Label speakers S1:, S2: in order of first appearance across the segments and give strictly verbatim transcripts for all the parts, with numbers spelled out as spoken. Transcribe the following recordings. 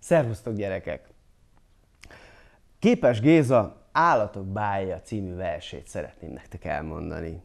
S1: Szervusztok, gyerekek! Képes Géza Állatok bája című versét szeretném nektek elmondani.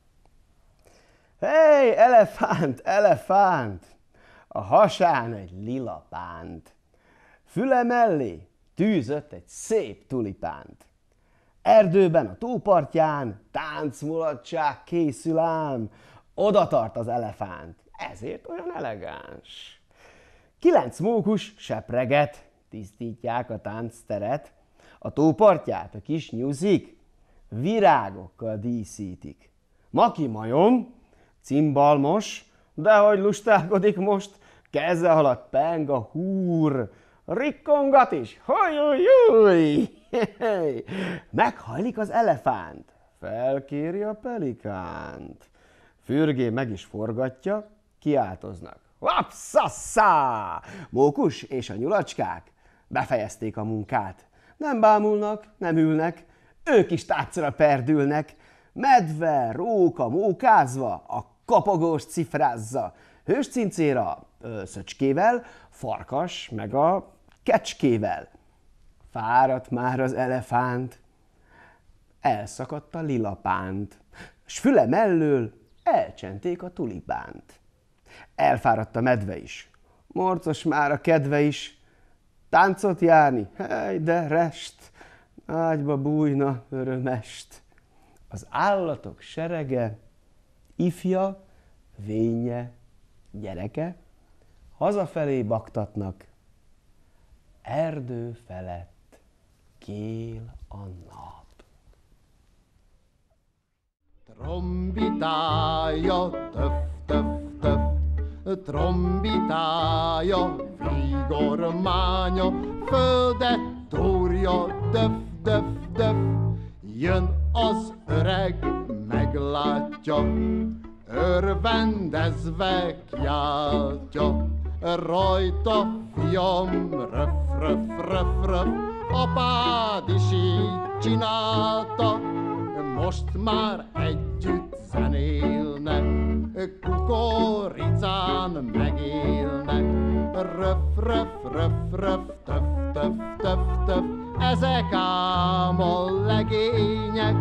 S1: Hey, elefánt, elefánt! A hasán egy lila pánt. Füle mellé tűzött egy szép tulipánt. Erdőben a tópartján táncmulatság készül ám. Oda tart az elefánt, ezért olyan elegáns. Kilenc mókus sepreget, tisztítják a táncteret. A tópartját a kis nyuzik virágokkal díszítik. Maki majom, cimbalmos, dehogy lustálkodik most, keze alatt peng a húr, rikkongat is, hajjújjúj! Meghajlik az elefánt, felkéri a pelikánt. Fürgé meg is forgatja, kiáltoznak. Vapszasszá! Mókus és a nyulacskák befejezték a munkát. Nem bámulnak, nem ülnek, ők is táncra perdülnek. Medve, róka mókázva, a kapogós cifrázza. Hőscincéra szöcskével, farkas meg a kecskével. Fáradt már az elefánt, elszakadt a lila pánt, s füle mellől elcsenték a tulipánt. Elfáradt a medve is, morcos már a kedve is, táncot járni, hely de rest, ágyba bújna örömest. Az állatok serege, ifja, vénje, gyereke, hazafelé baktatnak, erdő felett kél a nap.
S2: Trombitája, töf, töf, töf, trombitája, vigormánya, földet túrja, döf, döf, döf. Jön az öreg, meglátja, örvendezve kiáltja, rajta fiam, röf, röf, röf, röf, apád is így csinálta, most már együtt zenélnek, kukoricán megélnek, röf, röf, röf, röf, töf, töf, töf, töf, ezek ám a legények.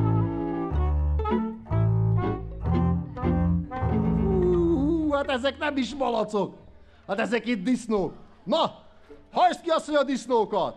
S2: Hú, hát ezek nem is malacok, hát ezek itt disznók. Na, hajtsd ki azt, hogy a disznókat!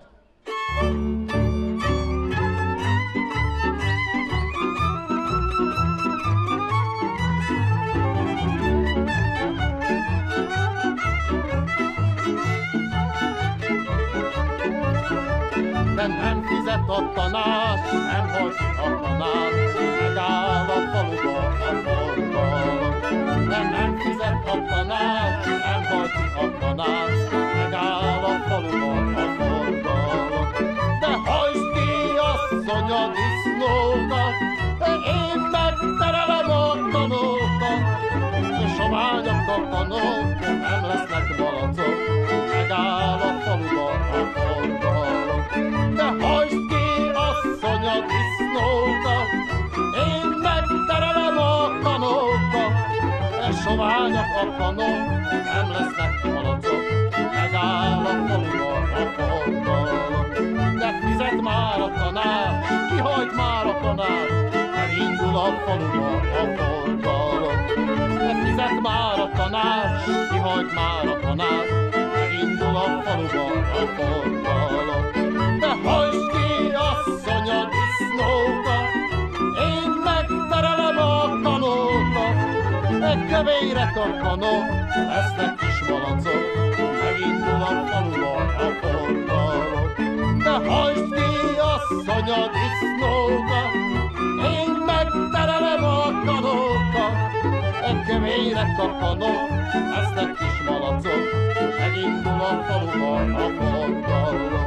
S2: De nem fizet a tanács, nem hagy a tanács, megáll a faluba a forgalom. De nem fizet a tanács, nem hagy a tanács, megáll a faluba a forgalom. De hajtsd ki, asszony, a disznókat, én megterelem a kanókat, és sományak a kanók, nem lesznek malacok, megáll a faluba a forgalom. De hajtsd ki, asszony, a disznókat, én megterelem a kanókat, és soványak a kanók, nem lesznek malacok, megáll a faluba a forgalom. De fizet már a tanács, kihajt már a tanács, elindul a faluba a forgalom. De fizet már a tanács, kihajt már a tanács, elindul a faluba a forgalom. De hajtsd ki, asszony, a disznókat, én megterelem a kanókat, egy kövérek a kanók, lesznek kis malacok, megindul a faluba a forgalom. De hajtsd ki, asszony, a disznókat, én megterelem a kanókat, egy kövérek a kanók, lesznek kis malacok, megindul a faluba a forgalom.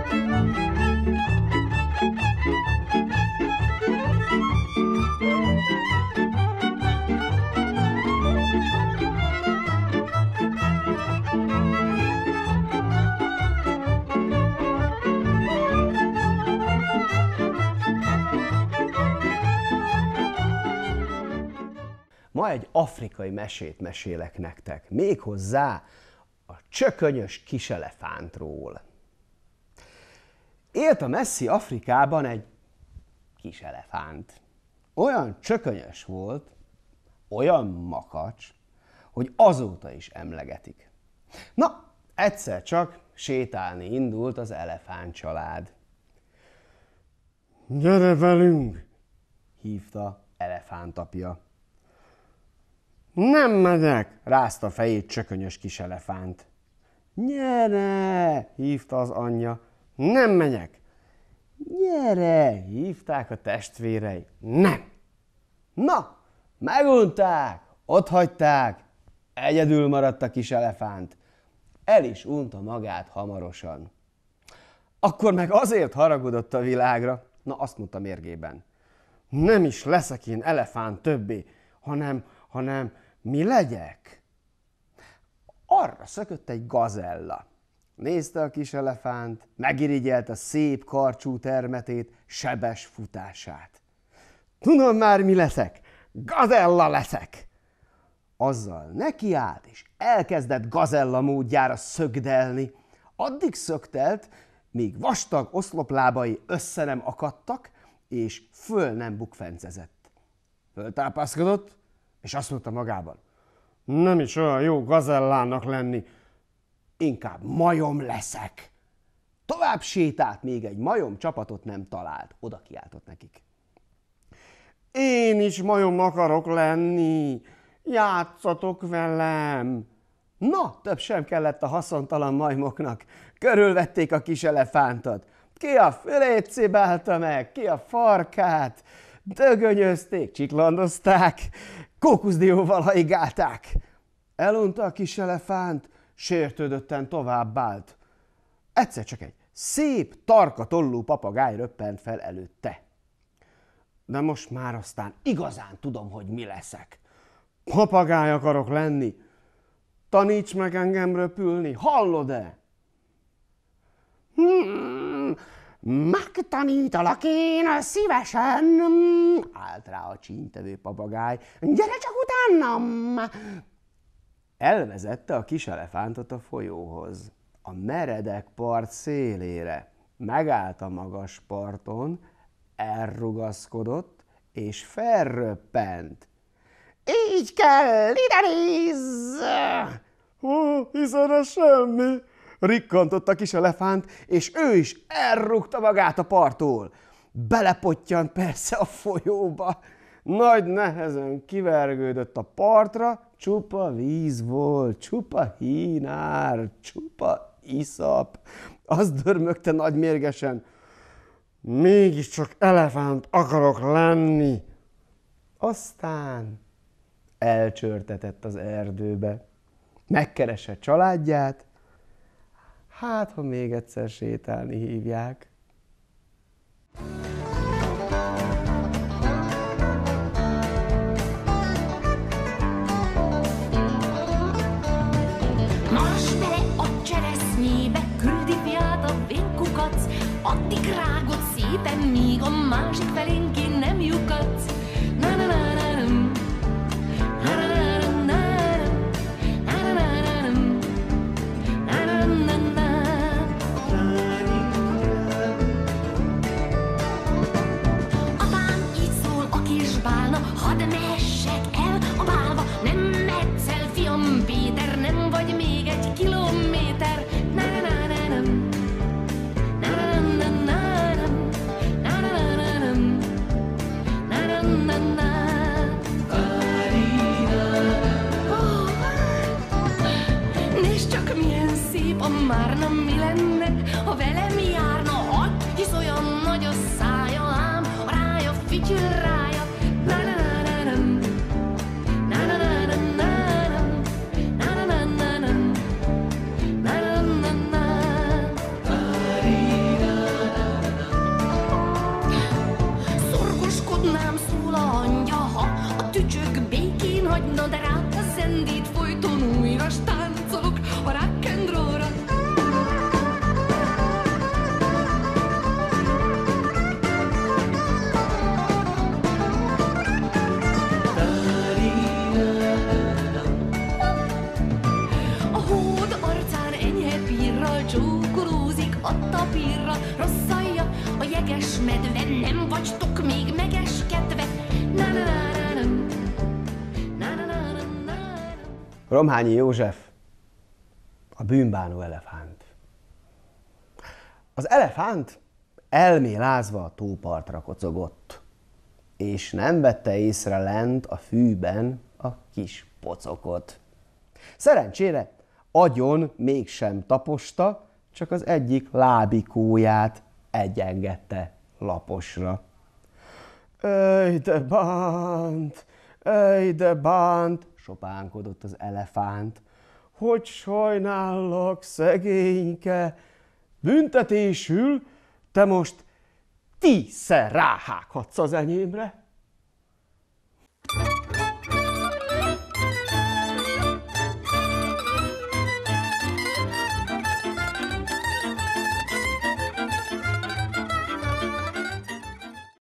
S1: Ma egy afrikai mesét mesélek nektek, méghozzá a csökönyös kiselefántról. Élt a messzi Afrikában egy kis elefánt. Olyan csökönyös volt, olyan makacs, hogy azóta is emlegetik. Na, egyszer csak sétálni indult az elefánt család. Gyere velünk, hívta elefántapja. Nem megyek, rázta fejét csökönyös kis elefánt. Gyere, hívta az anyja. Nem megyek. Gyere, hívták a testvérei. Nem. Na, megunták, otthagyták, egyedül maradt a kis elefánt. El is unta magát hamarosan. Akkor meg azért haragudott a világra, na azt mondta mérgében. Nem is leszek én elefánt többé, hanem, hanem mi legyek? Arra szökött egy gazella. Nézte a kis elefánt, megirigyelte szép karcsú termetét, sebes futását. Tudom már, mi leszek, gazella leszek! Azzal nekiállt, és elkezdett gazella módjára szögdelni. Addig szögdelt, míg vastag oszloplábai össze nem akadtak, és föl nem bukfencezett. Föltápászkodott, és azt mondta magában, nem is olyan jó gazellának lenni, inkább majom leszek. Tovább sétált, még egy majom csapatot nem talált. Oda kiáltott nekik. Én is majom akarok lenni, játszatok velem. Na, több sem kellett a haszontalan majmoknak. Körülvették a kis elefántot. Ki a fülét cibálta meg, ki a farkát, dögönyözték, csiklandozták, kókuszdióval haigálták. Elunta a kis elefánt, sértődötten tovább állt. Egyszer csak egy szép, tarka tollú papagáj röppent fel előtte. De most már aztán igazán tudom, hogy mi leszek. Papagáj akarok lenni. Taníts meg engem röpülni, hallod-e? Hmm, megtanítalak én szívesen, állt rá a csíntevő papagáj. Gyere csak utánam! Elvezette a kis elefántot a folyóhoz, a meredek part szélére. Megállt a magas parton, elrugaszkodott, és felröppent. Így kell, ide nézz! Ó, hiszen ez semmi, rikkantott a kis elefánt, és ő is elrúgta magát a parttól. Belepottyant persze a folyóba. Nagy nehezen kivergődött a partra, csupa víz volt, csupa hínár, csupa iszap. Azt dörmögte nagy mérgesen, mégiscsak elefánt akarok lenni. Aztán elcsörtetett az erdőbe, megkeresse családját, hát ha még egyszer sétálni hívják.
S3: Addig rágod szépen, míg a másik felén ki nem lyukadsz. Na na na na na na na na na na na na. Apám így szól a kis bálna, hadd mehessek el a bálba. Nem mehetsz el, fiam Péter, nem vagy még egy kilométer. Na na na na na. Márna mi lenne, ha velem járna, hadd, hisz olyan nagy a szája, ám a rája fityül rája. Na na na na na na na na na na na na na na na. Szorgoskodnám, szól a hangja, ha a tücsök békén hagyna, de rá a zendít folyton újra táncolok a rock and rollra. csókolózik ott a pirra, rosszalja a jeges medve, nem vagytok még megeskedve. Na-na-na-na-na. Na-na-na-na-na.
S1: Romhányi József, a bűnbánó elefánt. Az elefánt elmélázva a tópartra kocogott, és nem vette észre lent a fűben a kis pocokot. Szerencsére agyon mégsem taposta, csak az egyik lábikóját egyengedte laposra. Ej de bánt, ej de bánt, sopánkodott az elefánt, hogy sajnállak, szegényke, büntetésül te most tízszer ráhághatsz az enyémre.